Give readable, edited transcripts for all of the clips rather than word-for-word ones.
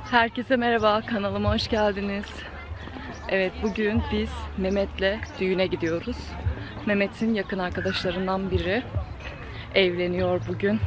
Herkese merhaba, kanalıma hoş geldiniz. Evet, bugün biz Mehmet'le düğüne gidiyoruz. Mehmet'in yakın arkadaşlarından biri evleniyor bugün.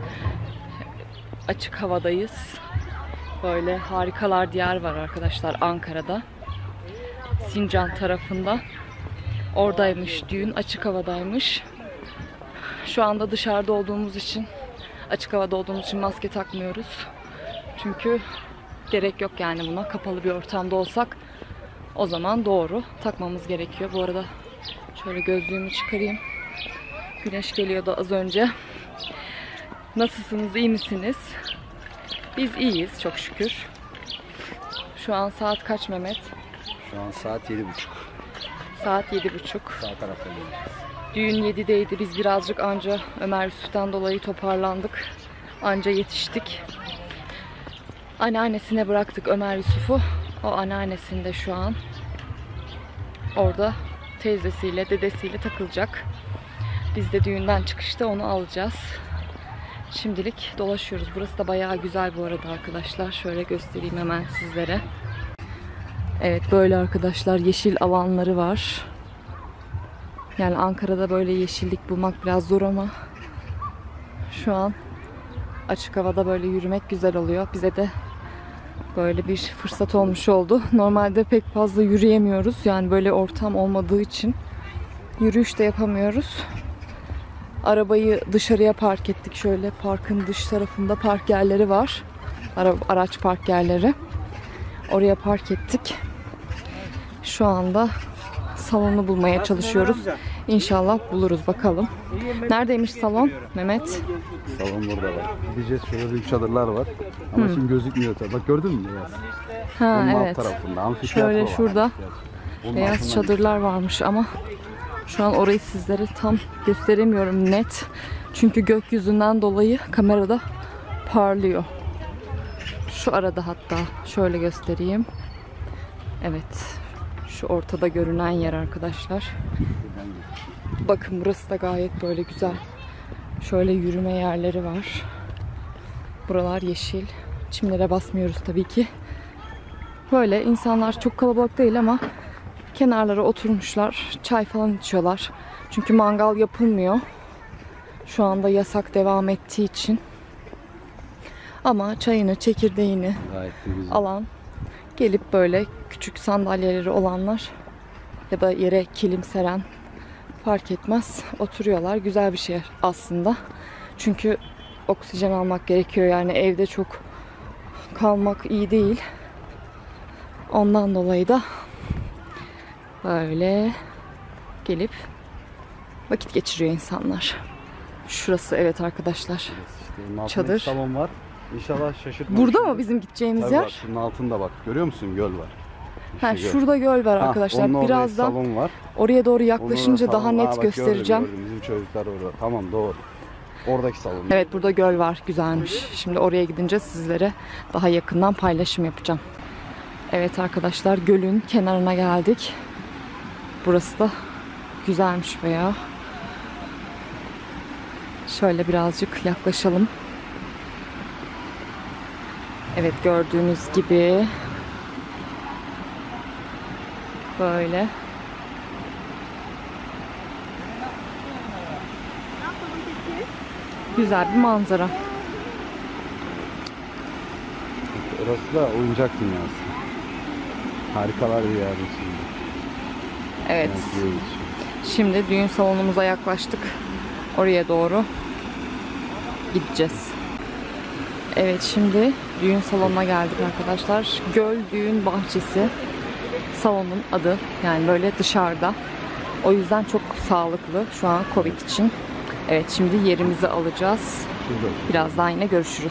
Açık havadayız. Böyle harikalar diyar var arkadaşlar Ankara'da. Sincan tarafında. Oradaymış düğün, açık havadaymış. Şu anda dışarıda olduğumuz için, açık havada olduğumuz için maske takmıyoruz. Çünkü gerek yok yani buna. Kapalı bir ortamda olsak o zaman doğru takmamız gerekiyor. Bu arada şöyle gözlüğümü çıkarayım. Güneş geliyordu az önce. Nasılsınız, iyi misiniz? Biz iyiyiz çok şükür. Şu an saat kaç Mehmet? Şu an saat 7.30. Saat 7.30. Sağ tarafta gidiyoruz. Düğün 7'deydi. Biz birazcık anca Ömer Yusuf'tan dolayı toparlandık. Anca yetiştik. Anneannesine bıraktık Ömer Yusuf'u. O anneannesinde şu an. Orada teyzesiyle, dedesiyle takılacak. Biz de düğünden çıkışta onu alacağız. Şimdilik dolaşıyoruz. Burası da bayağı güzel bu arada arkadaşlar. Şöyle göstereyim hemen sizlere. Evet, böyle arkadaşlar yeşil alanları var. Yani Ankara'da böyle yeşillik bulmak biraz zor ama şu an açık havada böyle yürümek güzel oluyor. Bize de böyle bir fırsat olmuş oldu. Normalde pek fazla yürüyemiyoruz. Yani böyle ortam olmadığı için yürüyüş de yapamıyoruz. Arabayı dışarıya park ettik. Şöyle parkın dış tarafında park yerleri var. Araç park yerleri. Oraya park ettik. Şu anda salonu bulmaya çalışıyoruz. İnşallah buluruz bakalım. Neredeymiş salon Mehmet? Salon burada var. Gideceğiz, şöyle büyük çadırlar var. Ama şimdi gözükmüyor tabii. Bak gördün mü beyaz? Ha, onun evet. alt tarafında amfiteyatro Şöyle var. şurada Onun beyaz altından çadırlar varmış ama şu an orayı sizlere tam gösteremiyorum net. Çünkü gökyüzünden dolayı kamerada parlıyor. Şu arada hatta şöyle göstereyim. Evet. Şu ortada görünen yer arkadaşlar. Bakın burası da gayet böyle güzel. Şöyle yürüme yerleri var. Buralar yeşil. Çimlere basmıyoruz tabii ki. Böyle insanlar çok kalabalık değil ama kenarlara oturmuşlar. Çay falan içiyorlar. Çünkü mangal yapılmıyor. Şu anda yasak devam ettiği için. Ama çayını, çekirdeğini alan, gelip böyle küçük sandalyeleri olanlar ya da yere kilim seren fark etmez oturuyorlar. Güzel bir şey aslında. Çünkü oksijen almak gerekiyor. Yani evde çok kalmak iyi değil. Ondan dolayı da böyle gelip vakit geçiriyor insanlar. Şurası evet arkadaşlar. İşte çadır. Salon var. İnşallah şaşırtmaz. Burada mı bizim gideceğimiz tabii yer? Bak, şunun altında bak. Görüyor musun? Göl var. İşte Ha, şurada göl var arkadaşlar. Birazdan salon var. oraya doğru yaklaşınca daha net bak, göstereceğim. Gördüm. Bizim çocuklar orada. Tamam doğru. Oradaki salon. Evet, burada göl var. Güzelmiş. Şimdi oraya gidince sizlere daha yakından paylaşım yapacağım. Evet arkadaşlar, gölün kenarına geldik. Burası da güzelmiş bayağı. Şöyle birazcık yaklaşalım. Evet, gördüğünüz gibi böyle güzel bir manzara. Orası da oyuncak dünyası. Harikalar bir yer şimdi. Evet. Şimdi düğün salonumuza yaklaştık. Oraya doğru gideceğiz. Evet, şimdi düğün salonuna geldik arkadaşlar. Göl Düğün Bahçesi salonun adı. Yani böyle dışarıda. O yüzden çok sağlıklı şu an Covid için. Evet, şimdi yerimizi alacağız. Birazdan yine görüşürüz.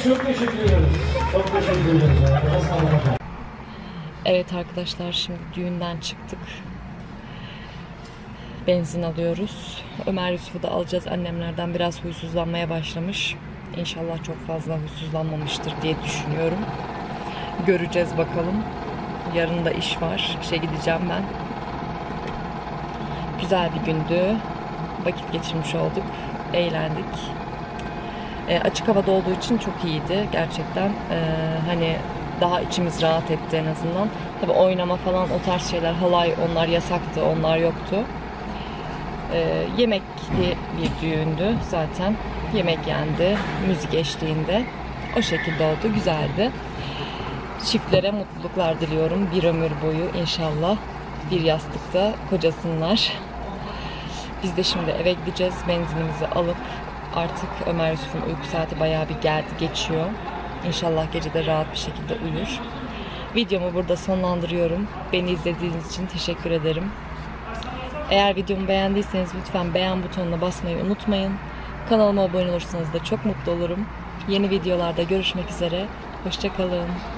Çok teşekkür ederiz. Çok teşekkür ederiz. Evet arkadaşlar, şimdi düğünden çıktık. Benzin alıyoruz. Ömer Yusuf'u da alacağız. Annemlerden biraz huysuzlanmaya başlamış. İnşallah çok fazla huysuzlanmamıştır diye düşünüyorum. Göreceğiz bakalım. Yarın da iş var. İşe gideceğim ben. Güzel bir gündü. Vakit geçirmiş olduk. Eğlendik. Açık havada olduğu için çok iyiydi. Gerçekten hani daha içimiz rahat etti en azından. Tabii oynama falan, o tarz şeyler, halay, onlar yasaktı. Onlar yoktu. Yemekli bir düğündü zaten. Yemek yendi. Müzik eşliğinde. O şekilde oldu. Güzeldi. Çiftlere mutluluklar diliyorum. Bir ömür boyu inşallah bir yastıkta kocasınlar. Biz de şimdi eve gideceğiz. Benzinimizi alıp artık Ömer Yusuf'un uyku saati bayağı bir geldi, geçiyor. İnşallah gece de rahat bir şekilde uyur. Videomu burada sonlandırıyorum. Beni izlediğiniz için teşekkür ederim. Eğer videomu beğendiyseniz lütfen beğen butonuna basmayı unutmayın. Kanalıma abone olursanız da çok mutlu olurum. Yeni videolarda görüşmek üzere. Hoşça kalın.